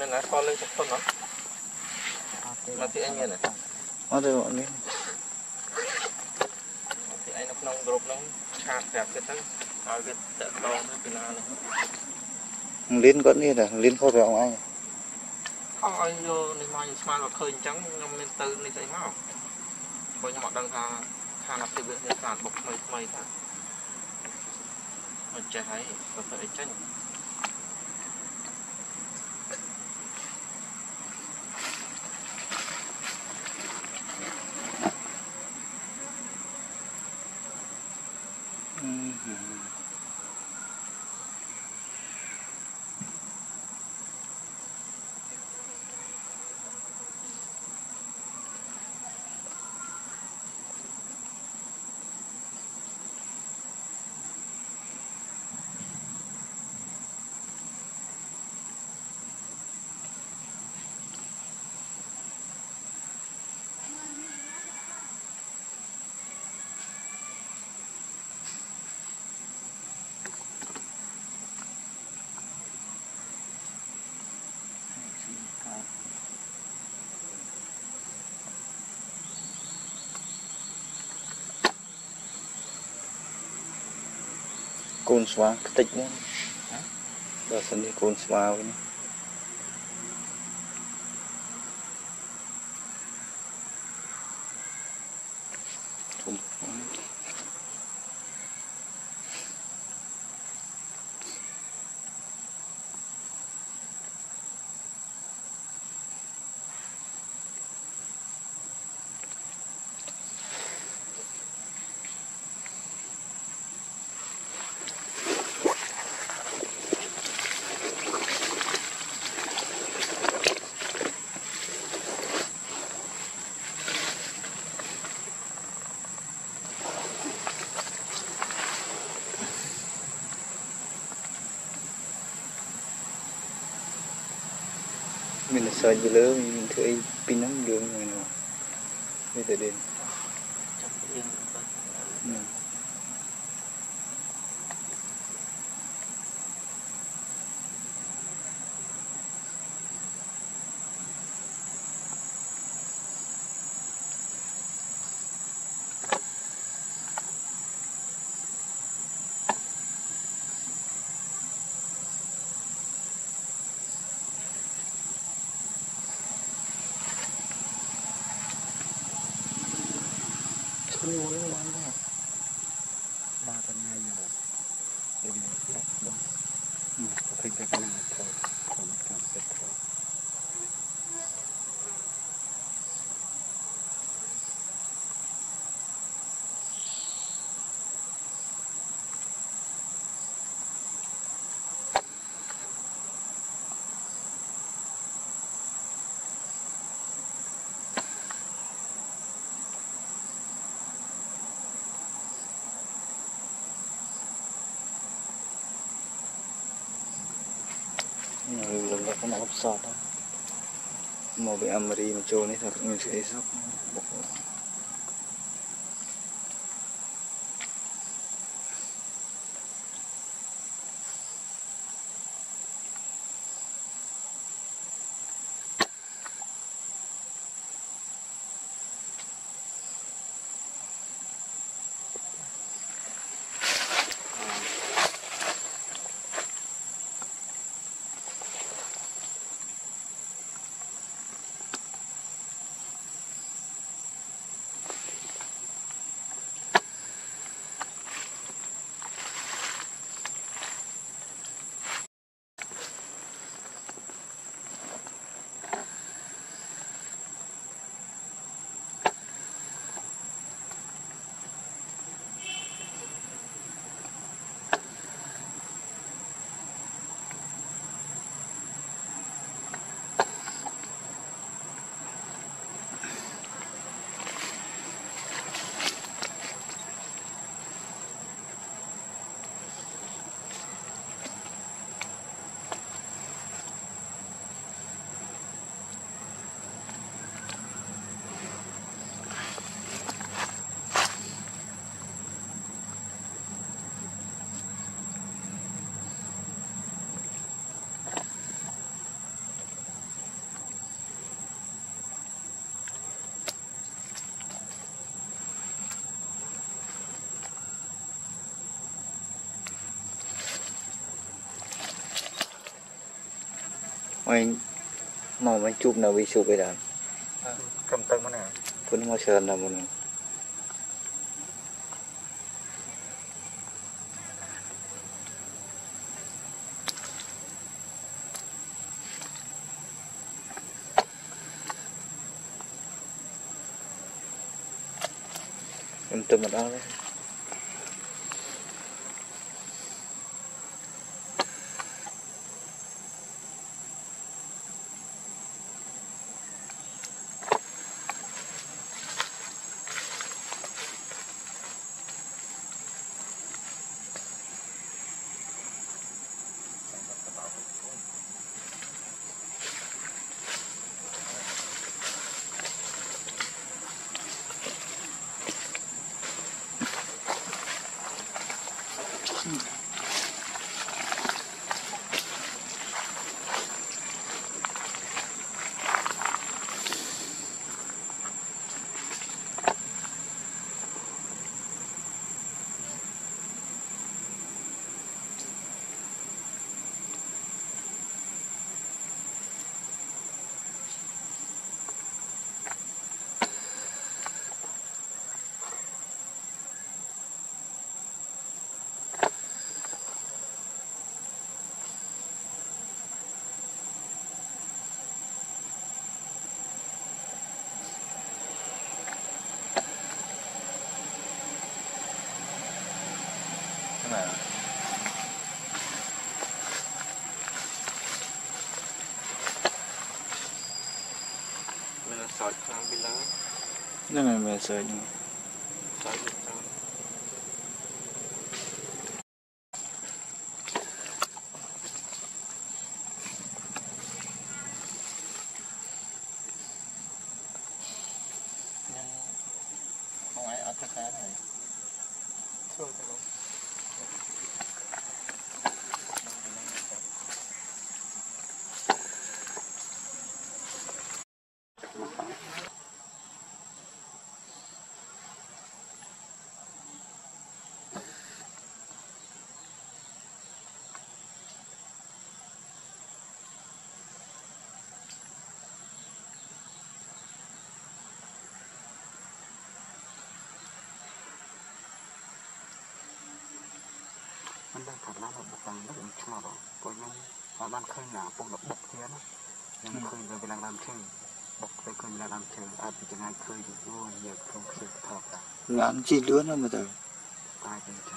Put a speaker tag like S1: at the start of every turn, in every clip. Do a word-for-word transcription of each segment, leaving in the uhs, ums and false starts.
S1: nên là con lên chụp con nó mà thì anh nghe này
S2: ở đây bọn đi
S1: thì anh nó nông group nó chặt đẹp cái thằng nói cái tợ to nó cái nào này
S2: liên vẫn đi là liên khôi về ông anh
S1: không ai vô nên mai smart là khơi trắng ngâm lên từ này thấy máu coi như họ đang thà thà lập thì việc hiện tại bọc mây mây thôi mình chạy thấy có thể tránh
S2: côn xóa tích nữa đó sân đi côn xóa với mình sợi dưa lỡ mình thấy pin nóng đường người nào bây giờ đến
S3: Ini orang mana? Bahkan aja, jadi tak dah. Tapi kita kena tahu, tahu macam apa.
S2: người lần đó có một sọt đó màu bị amari mà trôi này thật mình sẽ sốc anh màu anh chụp nào bị chụp bây giờ
S3: cầm tay mà nè
S2: vẫn mau sờn là một em tâm ở đó đấy.
S3: Này.
S1: Mình là sỏi sang bên lá.
S2: Nó là mẹ sợi nhưng
S1: Sỏi bên trong. Nhưng không ai ăn cái cá này. Thôi thôi luôn.
S3: Mình đang thật ra là một vàng rất là chua rồi, bởi vì họ đang khơi là bông là bọc thế đó, nhưng khơi về làm làm chơi, bọc về khơi là làm chơi, ai bị chẳng ai khơi được vô nhiều không khơi thật cả.
S2: làm chi lứa nó mà từ
S3: Tai bên trái,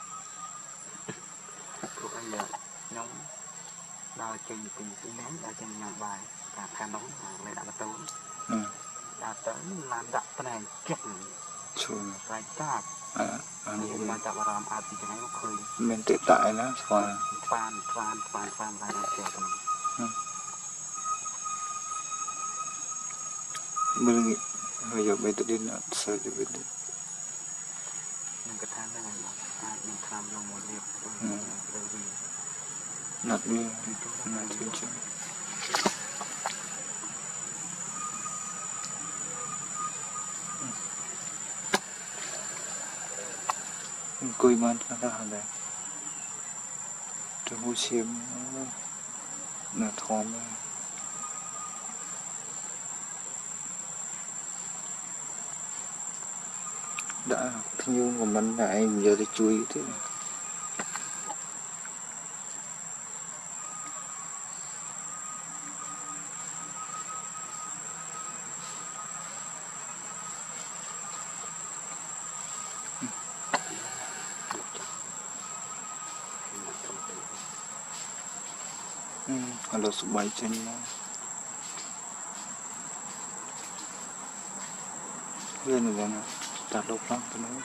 S3: tụi anh là nhóm đào trình từ cái nén đào trình nhà bài và than nóng lại đã tới, đã tới làm đặt cái này chụp,
S2: chuồng
S3: lại ta.
S2: à anh
S3: Hôm nay tập làm ai bị chẳng ai khơi.
S2: mình tự tại nó xoa
S3: Phan phan phan phan lại làm chơi cái này.
S2: mình nghĩ bây giờ mình tự đi nó sợ cho mình đi
S3: Mình cái than này là ai mình làm vô một việc rồi vì
S2: nạt đi nạt đi chứ cười man nó ra hàng này trong hũ xiêm nó thòm đã như của mình là em giờ đi chui thế này. Ừ, kalau sebaiknya lên rồi nè, đặt đâu lắm tôi nói.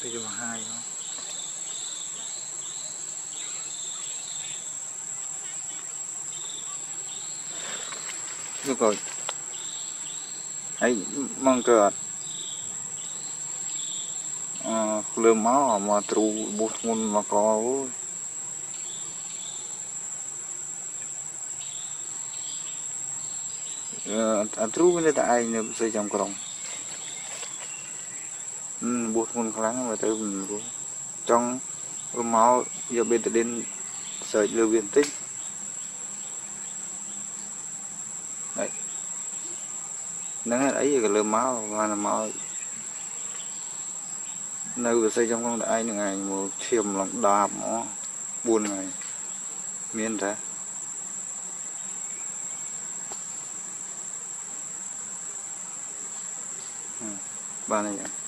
S2: thì cái mà hai đó rồi ấy mong cờ lừa máu mà trụ bút môn mà có anh trụ bên đây ai nữa xây trong còng bút môn kháng mà tới mình trong máu giờ bên tới đến sợi lưu viên tích đấy nắng ấy cái lừa máu mà là máu nơi vừa xây trong con đại ngày một thiềm lòng đạp nó buồn ngày miên ra ba này